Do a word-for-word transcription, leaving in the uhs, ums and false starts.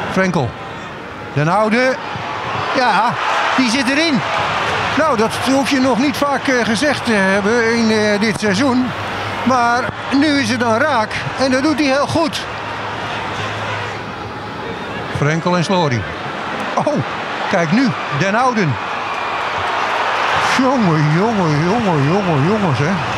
Frenkel. Den Oude. Ja, die zit erin. Nou, dat hoef je nog niet vaak uh, gezegd te hebben in uh, dit seizoen. Maar nu is het dan raak. En dat doet hij heel goed. Frenkel en Slory. Oh, kijk nu. Den Ouden. Jongen, jongen, jongen, jongen, jongens, hè.